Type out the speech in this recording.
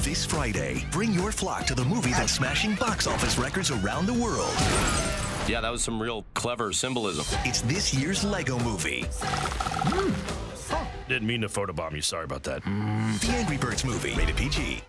This Friday, bring your flock to the movie that's smashing box office records around the world. Yeah, that was some real clever symbolism. It's this year's Lego movie. Didn't mean to photobomb you. Sorry about that. The Angry Birds movie, rated PG.